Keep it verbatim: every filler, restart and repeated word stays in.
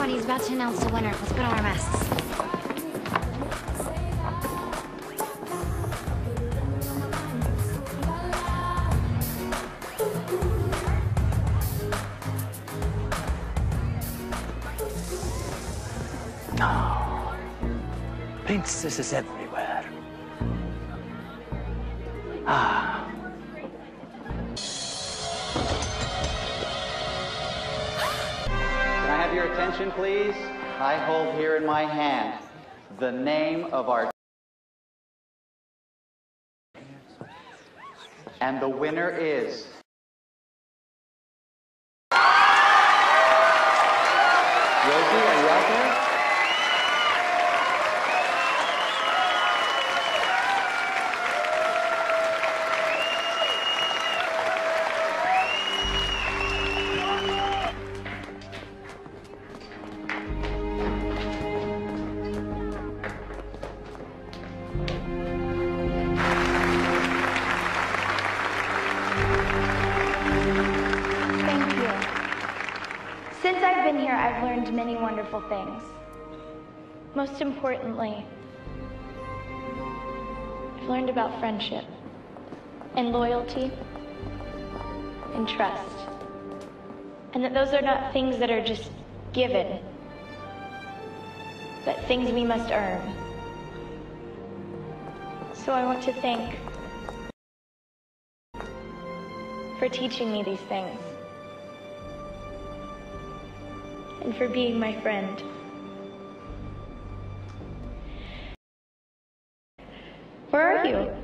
Everybody's about to announce the winner. Let's put on our masks. No. Princesses everywhere. Ah. Can I have your attention, please? I hold here in my hand the name of our... And the winner is... Rosie, are you out there? Since I've been here, I've learned many wonderful things. Most importantly, I've learned about friendship and loyalty and trust. And that those are not things that are just given, but things we must earn. So I want to thank for teaching me these things. And for being my friend. Where are you?